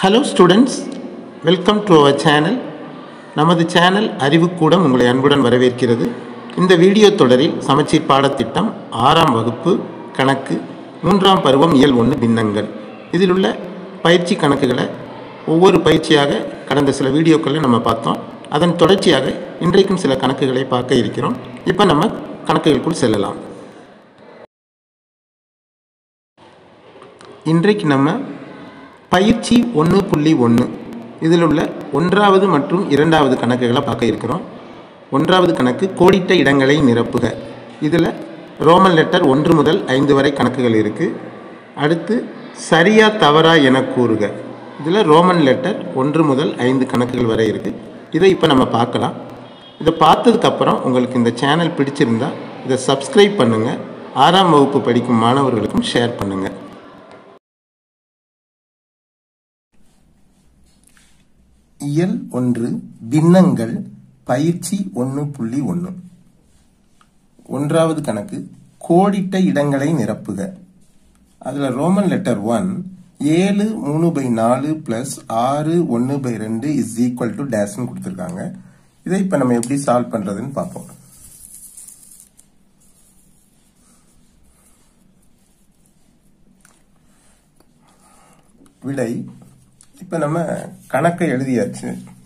Hello students, welcome to our channel. நமது channel அறிவுக்கூடம் உங்களை அன்புடன் வரவேற்கிறது. இந்த வீடியோ தொடரில் சமச்சீர் பாடத்திட்டம் 6ஆம் வகுப்பு கணக்கு 3ஆம் பருவம் இயல் 1 பின்னங்கள். இதில் உள்ள பயிற்சி கணக்குகளை ஒவ்வொரு பயிற்சியாக கடந்த சில வீடியோக்களில் நம்ம பார்த்தோம். அதன் தொடர்ச்சியாக இன்றைக்கும் சில கணக்குகளை பார்க்க இருக்கிறோம். இப்போ நம்ம கணக்குகளுக்குள் செல்லலாம். இன்றைக்கு நம்ம பயிற்சி 1.1 இதில் உள்ள 1வது மற்றும் 2வது கணக்குகளை பார்க்க இருக்கிறோம். 1வது கணக்கு கோடிட்ட இடங்களை நிரப்புக. இதில் ரோமன் லெட்டர் 1 முதல் 5 வரை கணக்குகள் இருக்குது. அடுத்து சரியா தவறா என கூறுக. இதில் ரோமன் லெட்டர் 1 முதல் 5 கணக்குகள் வரை இருக்குது. இதை இப்போ நம்ம பார்க்கலாம். இதை பார்த்ததுக்கப்புறம் உங்களுக்கு இந்த சேனல் பிடிச்சிருந்தால் இதை சப்ஸ்கிரைப் பண்ணுங்கள். 6ஆம் வகுப்பு படிக்கும் மாணவர்களுக்கும் ஷேர் பண்ணுங்கள். இயல் 1 பின்னங்கள் பயிற்சி 1.1 1வது கணக்கு கோடிட்ட இடங்களை நிரப்புக. அதில் Roman letter 1 7 3/4 + 6 1/2 is equal to டேஷ்னு கொடுத்துருக்காங்க. இதை இப்போ நம்ம எப்படி சால்வ் பண்ணுறதுன்னு பார்ப்போம். விடை இப்போ நம்ம கணக்கை எழுதியாச்சு.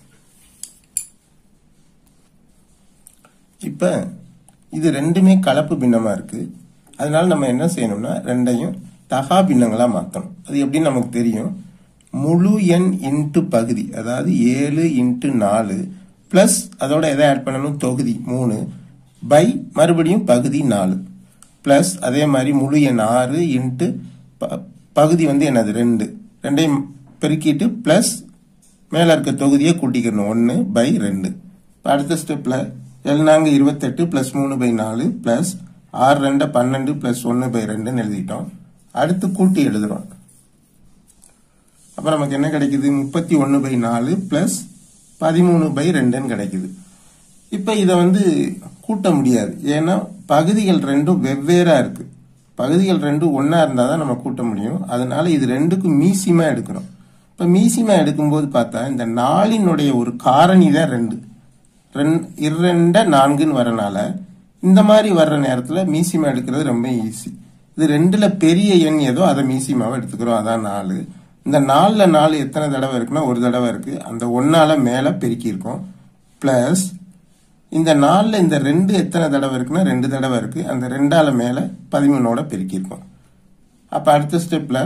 இப்போ இது ரெண்டுமே கலப்பு பின்னமாக இருக்குது. அதனால நம்ம என்ன செய்யணும்னா ரெண்டையும் தகா பின்னங்களாக மாற்றணும். அது எப்படின்னு நமக்கு தெரியும். முழு எண் இன்ட்டு பகுதி, அதாவது 7 × 4 ப்ளஸ் அதோட எதை ஆட் பண்ணணும், தொகுதி 3 பை மறுபடியும் பகுதி 4 ப்ளஸ் அதே மாதிரி முழு எண் 6 இன்ட்டு பகுதி என்னது 2 ரெண்டையும் பெருக்கிட்டு பிளஸ் மேல இருக்க தொகுதியை கூட்டிக்கணும் 1/2. அடுத்த ஸ்டெப்ல 7 28 + 3/4 ப்ளஸ் 6 2 12 + 1/2 எழுதிட்டோம். அடுத்து கூட்டி எழுதுறோம். அப்ப நமக்கு என்ன கிடைக்குது, 31/4 ப்ளஸ் 13/2 கிடைக்குது. இப்ப இதை கூட்ட முடியாது. ஏன்னா பகுதிகள் ரெண்டும் வெவ்வேறா இருக்கு. பகுதிகள் ரெண்டும் ஒன்னா இருந்தாதான் நம்ம கூட்ட முடியும். அதனால இது ரெண்டுக்கும் மீசிமா எடுக்கிறோம். இப்ப மீசிமா எடுக்கும்போது பார்த்தா இந்த 4னுடைய ஒரு காரணி தான் 2 4ன்னு வரனால இந்த மாதிரி வர்ற நேரத்துல மீசிமா எடுக்கிறது ரொம்ப ஈஸி. இது 2ல பெரிய எண் ஏதோ அதை மீசிமாவை எடுத்துக்கிறோம். அதான் 4. இந்த 4ல 4 எத்தனை தடவை இருக்குன்னா ஒரு தடவை இருக்கு. அந்த 1ஆல மேல பெருக்கி இருக்கோம். பிளஸ் இந்த 4ல இந்த 2 எத்தனை தடவை இருக்குன்னா 2 தடவை இருக்கு. அந்த 2ஆல மேல 13ஓட பெருக்கி இருக்கோம். அப்ப அடுத்த ஸ்டெப்ல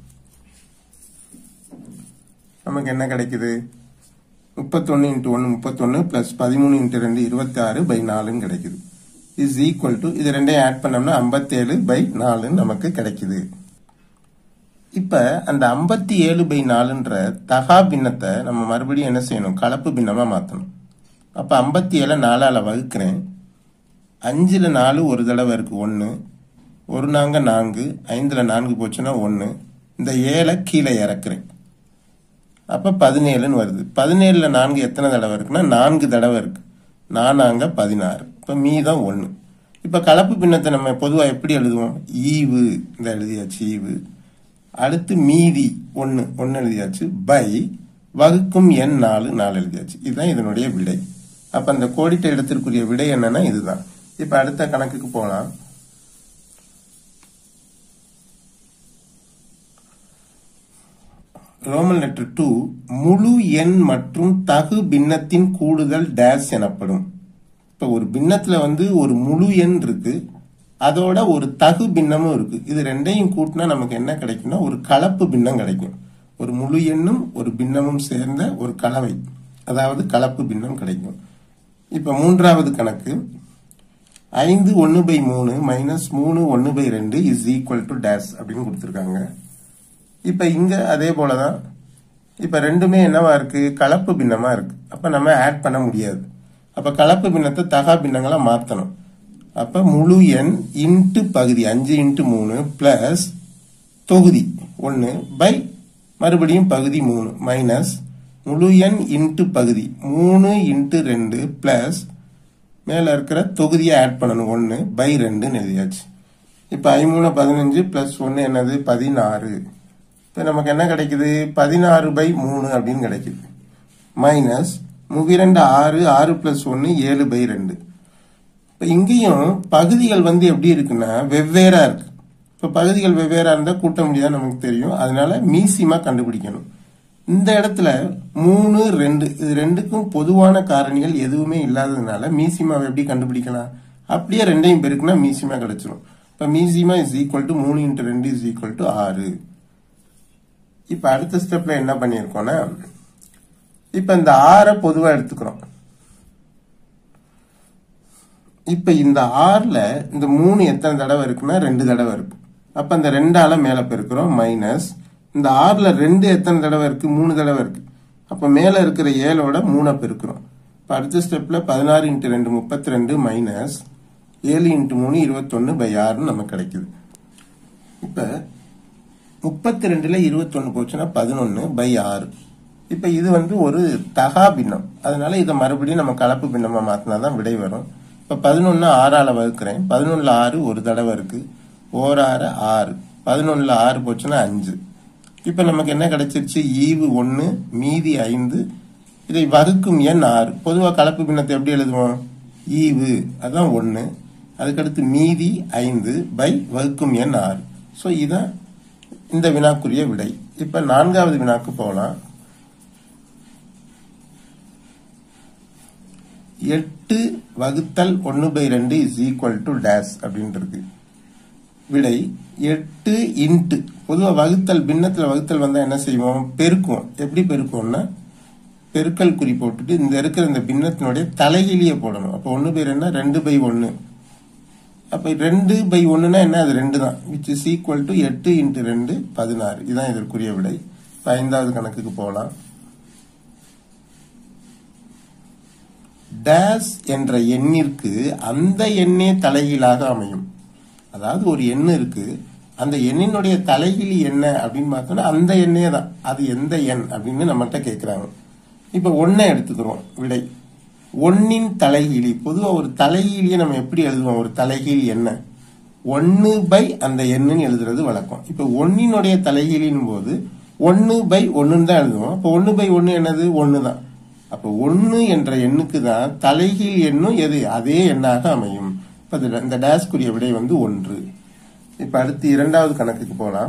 நமக்கு என்ன கிடைக்குது, 31 × 1 31 ப்ளஸ் 13 × 2 26/4 கிடைக்குது. இஸ் ஈக்குவல் டு இது ரெண்டையும் ஆட் பண்ணோம்னா 57/4 நமக்கு கிடைக்குது. இப்ப அந்த 57/4ன்ற தகா பின்னத்தை நம்ம மறுபடியும் என்ன செய்யணும், கலப்பு பின்னமா மாத்தணும். அப்ப 57 4ஆல வகுக்கிறேன். 5ல் 4 ஒரு தடவை இருக்கு 1 1 4 4 5ல் 4 போச்சுன்னா 1. இந்த 7 கீழே இறக்குறேன். அப்ப 17ன்னு வருது. 17ல் 4 எத்தனை தடவை இருக்குன்னா 4 தடவை இருக்கு. 4 16. இப்ப மீதம் 1. இப்ப கலப்பு பின்னத்தை நம்ம பொதுவா எப்படி எழுதுவோம், ஈவு இந்த எழுதியாச்சு ஈவு. அடுத்து மீதி 1 எழுதியாச்சு பை வகுக்கும் எண் 4 எழுதியாச்சு. இதுதான் இதனுடைய விடை. அப்ப அந்த கோடிட்ட இடத்திற்குரிய விடை என்னன்னா இதுதான். இப்ப அடுத்த கணக்குக்கு போலாம். ரோமன் லெட்டர் 2 முழு எண் மற்றும் தகு பின்னத்தின் கூடுதல் டேஷ் எனப்படும். இப்ப ஒரு பின்னத்துல ஒரு முழு எண் இருக்கு, அதோட ஒரு தகு பின்னமும் இருக்கு. இது ரெண்டையும் கூட்டினா நமக்கு என்ன கிடைக்கும்னா ஒரு கலப்பு பின்னம் கிடைக்கும். ஒரு முழு எண்ணும் ஒரு பின்னமும் சேர்ந்த ஒரு கலவை, அதாவது கலப்பு பின்னம் கிடைக்கும். இப்ப 3வது கணக்கு 5 1/3 - 3 1/2 இஸ் ஈக்குவல் டு டேஷ் அப்படின்னு கொடுத்துருக்காங்க. இப்ப இங்க அதே போலதான். இப்ப ரெண்டுமே என்னவா இருக்கு, கலப்பு பின்னமா இருக்கு. அப்ப நம்ம ஆட் பண்ண முடியாது. அப்ப கலப்பு பின்னத்தை தகா பின்னங்களா மாத்தணும். அப்ப முழு எண் இன்ட்டு பகுதி 5 × 3 பிளஸ் தொகுதி 1 பை மறுபடியும் பகுதி 3 மைனஸ் முழு எண் இன்ட்டு பகுதி 3 × 2 பிளஸ் மேல இருக்கிற தொகுதியை ஆட் பண்ணணும் 1/2 எழுதியாச்சு. இப்ப 13 15 பிளஸ் 1 என்னது 16 இப்போ நமக்கு என்ன கிடைக்குது 16/3 அப்படின்னு கிடைக்குது மைனஸ் 32 6 6 + 1 7/2. இப்போ இங்கேயும் பகுதிகள் வந்து எப்படி இருக்குன்னா வெவ்வேறா இருக்கு. இப்போ பகுதிகள் வெவ்வேறா இருந்தால் கூட்ட முடியாது நமக்கு தெரியும். அதனால மீசிமா கண்டுபிடிக்கணும். இந்த இடத்துல 3 2 இது ரெண்டுக்கும் பொதுவான காரணிகள் எதுவுமே இல்லாததுனால மீசிமாவை எப்படி கண்டுபிடிக்கலாம்? அப்படியே ரெண்டையும் பெருக்குனா மீசிமா கிடைச்சிடும். இப்போ மீசிமா is equal to 3 × 2 is equal to 6. இப்போ அடுத்த ஸ்டெப்ல என்ன பண்ணியிருக்கோம்னா இப்போ இந்த 6 பொதுவா எடுத்துக்கிறோம். இப்போ இந்த 6ல இந்த 3 எத்தனை தடவை இருக்குன்னா 2 தடவை இருக்கு. அப்ப அந்த 2ஆல மேல பெருக்கிறோம் மைனஸ் இந்த 6ல 2 எத்தனை தடவை இருக்கு 3 தடவை இருக்கு. அப்ப மேல இருக்கிற 7ஓட 3 பெருக்கிறோம். இப்ப அடுத்த ஸ்டெப்ல 16 × 2 32 மைனஸ் 7 × 3 21/6 நமக்கு கிடைக்குது. இப்ப 32ல 21 போச்சுன்னா 11/6. இப்ப இது வந்து ஒரு தகா பின்னம். அதனால இதை மறுபடியும் நம்ம கலப்பு பின்னமா மாத்தினாதான் விடை வரும். இப்ப 11 6ஆல வகுக்கிறேன். 11ல 6 ஒரு தடவை இருக்கு. 1 6 6 11ல 6 போச்சுன்னா 5. இப்ப நமக்கு என்ன கிடைச்சிருச்சு? ஈவு 1 மீதி 5. இதை வகுக்கும் எண் 6. பொதுவா கலப்பு பின்னத்தை எப்படி எழுதுவோம்? ஈவு அதான் 1, அதுக்கடுத்து மீதி 5 பை வகுக்கும் எண் 6. ஸோ இதான் இந்த வினாக்குரிய விடை. இப்ப 4வது வினாக்கு போகலாம். 8 வகுத்தல் 1/2 இஸ் ஈக்குவல் டு டேஷ் அப்படின்னு இருக்கு. விடை 8 இன்ட்டு பொதுவா வகுத்தல் பின்னத்துல வகுத்தல் வந்தா என்ன செய்வோம்? பெருக்குவோம். எப்படி பெருக்குவோம்னா பெருக்கல் குறி போட்டுட்டு இந்த இருக்கிற இந்த பின்னத்தினுடைய தலைகீழியை போடணும். அப்போ 1/2ன்னா 2/1. அப்ப 2/1ன்னா என்ன? அது 2 தான். Which is equal to 8 × 2 16. இதுதான் இதற்குரிய விடை. 5வது கணக்குக்கு போகலாம். டேஷ் என்ற எண்ணிற்கு அந்த எண்ணே தலைகீழாக அமையும். அதாவது ஒரு எண் இருக்கு, அந்த எண்ணினுடைய தலைகீழி என்ன அப்படின்னு பார்த்தோம்னா அந்த எண்ணே தான். அது எந்த எண் அப்படின்னு நம்மகிட்ட கேட்கிறாங்க. இப்ப 1 எடுத்துக்கிறோம். விடை 1ன் தலைகீழி. பொதுவா ஒரு தலைகீழியை நம்ம எப்படி எழுதுவோம்? ஒரு தலைகீழி என்ன 1 அந்த எண்ணுன்னு எழுதுறது வழக்கம். இப்ப 1னுடைய தலைகீழின் போது 1/1 தான் எழுதுவோம். அப்ப 1/1 என்னது? 1 தான். அப்ப 1 என்ற எண்ணுக்கு தான் தலைகீழ் எண்ணும் எது? அதே எண்ணாக அமையும். இந்த டேஷ்குரிய விடை வந்து 1. இப்ப அடுத்து 2வது கணக்குக்கு போலாம்.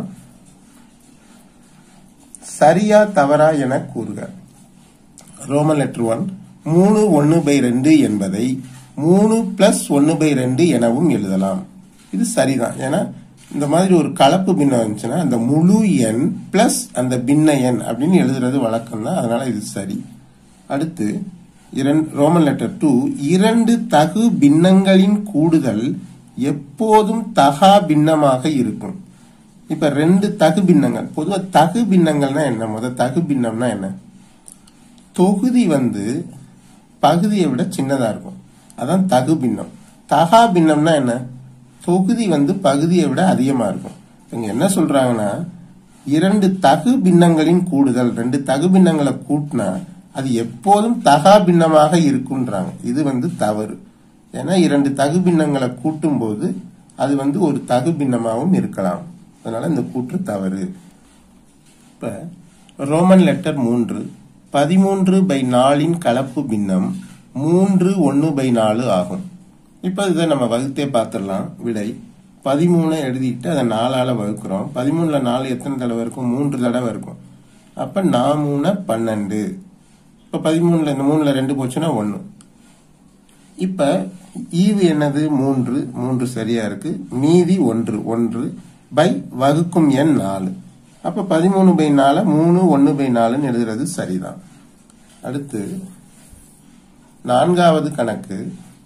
சரியா தவறா என கூறுக. ரோமன் லெட்டர் 1 3 1/2 என்பதை 3 + 1/2 எனவும் எழுதலாம். இது சரிதான். ஏன்னா இந்த மாதிரி ஒரு கலப்பு பின்னம் இருந்துச்சுன்னா அந்த முழு எண் பிளஸ் அந்த பின்ன எண் அப்படின்னு எழுதுறது வழக்கம் தான். அதனால இது சரி. அடுத்து ரோமன் லெட்டர் 2 2 தகு பின்னங்களின் கூடுதல் எப்போதும் தகா பின்னமாக இருக்கும். இப்ப 2 தகு பின்னங்கள். பொதுவா தகு பின்னங்கள்னா என்ன? முதல் தகு பின்னம்னா என்ன? தொகுதி வந்து பகுதியை விட சின்னதா இருக்கும். அதான் தகு பின்னம். தகா பின்னம்னா என்ன? தொகுதி வந்து பகுதியை விட அதிகமா இருக்கும். இங்க என்ன சொல்றாங்கன்னா 2 தகு பின்னங்களின் கூடுதல், 2 தகு பின்னங்களை கூட்டினா அது எப்போதும் தகா பின்னமாக இருக்குன்றாங்க. இது வந்து தவறு. ஏன்னா 2 தகு பின்னங்களை கூட்டும் போது அது வந்து ஒரு தகு பின்னமாகவும் இருக்கலாம். அதனால இந்த கூற்று தவறு. இப்ப ரோமன் லெட்டர் 3 13/4 கலப்பு பின்னம் 3 1/4 ஆகும். இப்ப இதை நம்ம வகுத்தே பார்த்துடலாம். விடை 13 எழுதிட்டு அதை 4ஆல வகுக்கிறோம். 13ல 4 எத்தனை தடவை இருக்கும்? 3 தடவை இருக்கும். அப்ப 4 12. இப்ப 13ல இந்த 3ல 2 போச்சுன்னா 1. இப்ப ஈவு என்னது? 3 சரியா இருக்கு. மீதி 1 பை வகுக்கும் எண் 4. அப்ப 13/4 3 1/4 எழுதுறது சரிதான். அடுத்து 4வது கணக்கு.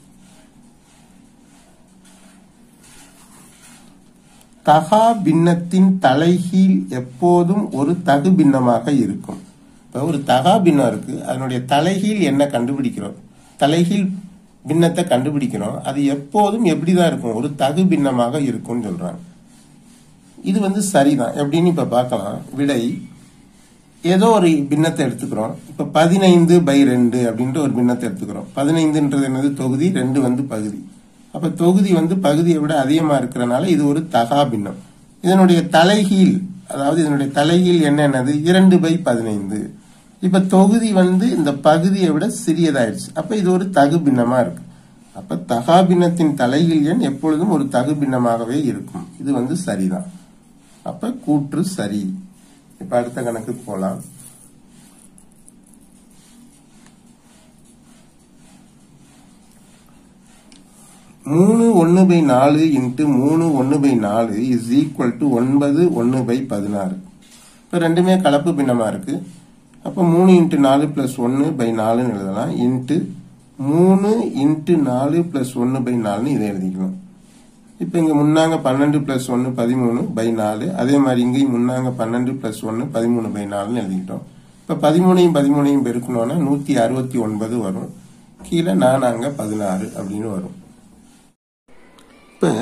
தகா பின்னத்தின் தலைகீழ் எப்போதும் ஒரு தகு பின்னமாக இருக்கும். இப்ப ஒரு தகா பின்னம் இருக்கு, அதனுடைய தலைகீழ் என்ன கண்டுபிடிக்கிறோம்? தலைகீழ் பின்னத்தை கண்டுபிடிக்கிறோம். அது எப்போதும் எப்படிதான் இருக்கும்? ஒரு தகு பின்னமாக இருக்கும்னு சொல்றாங்க. இது வந்து சரிதான். எப்படின்னு இப்ப பார்க்கலாம். விடை ஏதோ ஒரு பின்னத்தை எடுத்துக்கிறோம். இப்ப 15/2 அப்படின்ற ஒரு பின்னத்தை எடுத்துக்கிறோம். 15ன்றது என்னது? தொகுதி. 2 வந்து பகுதி. அப்ப தொகுதி வந்து பகுதியை விட அதிகமா இருக்கிறனால இது ஒரு தகா பின்னம். இதனுடைய தலைகீழ் அதாவது இதனுடைய தலைகீழ் என்னது 2/15. இப்ப தொகுதி இந்த பகுதியை விட சிறியதாயிடுச்சு. அப்ப இது ஒரு தகு பின்னமா இருக்கு. அப்ப தகா பின்னத்தின் தலைகீழ் எண் எப்பொழுதும் ஒரு தகு பின்னமாகவே இருக்கும். இது சரிதான். அப்ப கூற்று சரி. இப்ப அடுத்த கணக்கு போலாம். 3 1/4 × 3 1/4 is equal to 9 1/16. இப்ப ரெண்டுமே கலப்பு பின்னமா இருக்கு. அப்ப 3 × 4 + 1/4 எழுதலாம். இன்ட்டு 3 × 4 + 1/4 இதை எழுதிக்கலாம். இப்ப இங்க முன்னாங்க 12 + 1 13/4. அதே மாதிரி இங்கேயும் முன்னாங்க 12 + 1 13/4 எழுதிக்கிட்டோம். இப்ப 13 13 பெருக்கணும்னா 169 வரும். கீழே 4 16 அப்படின்னு வரும். இப்ப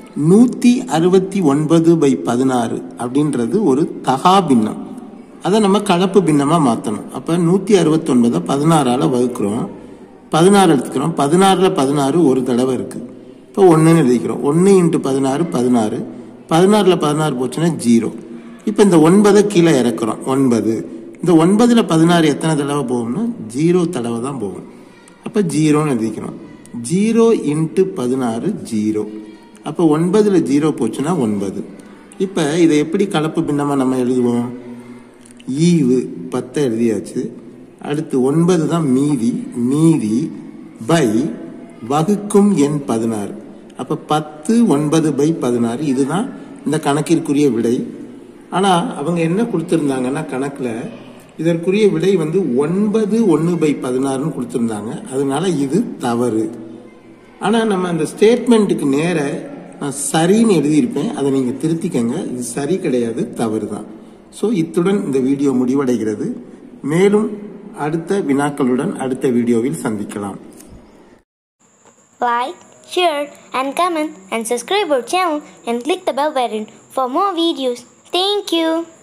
169/16 அப்படின்றது ஒரு தகா பின்னம். அதை நம்ம கலப்பு பின்னமா மாத்தணும். அப்ப 169 16ஆல வகுக்கிறோம். 16 எடுத்துக்கிறோம். 16ல 16 ஒரு தடவை இருக்கு. இப்போ 1ன்னு எழுதிக்கிறோம். 1 × 16 16. 16ல 16 போச்சுன்னா 0. இப்ப இந்த 9 கீழே இறக்குறோம். 9. இந்த 9ல 16 எத்தனை தடவை போகும்னா 0 தடவை தான் போகும். அப்ப 0ன்னு எழுதிக்கிறோம். 0 × 16 0. அப்ப 9ல 0 போச்சுன்னா 9. இப்ப இதை எப்படி கலப்பு பின்னமா நம்ம எழுதுவோம்? ஈவு 10 எழுதியாச்சு. அடுத்து 9 தான் மீதி பை வகுக்கும் எண் 16. அப்ப 10 9/16 இதுதான் இந்த கணக்கிற்குரிய விடை. ஆனா அவங்க என்ன கொடுத்திருந்தாங்கன்னா கணக்குல இதற்குரிய விடை 9 1/16 கொடுத்திருந்தாங்க. அதனால இது தவறு. ஆனா நம்ம அந்த ஸ்டேட்மெண்ட்டுக்கு நேர நான் சரின்னு எழுதியிருப்பேன். அதை நீங்க திருத்திக்கங்க. இது சரி கிடையாது, தவறு தான். ஸோ இத்துடன் இந்த வீடியோ முடிவடைகிறது. மேலும் அடுத்த வினாக்களுடன் அடுத்த வீடியோவில் சந்திக்கலாம். Like, share and comment and subscribe our channel and click the bell button for more videos. Thank you.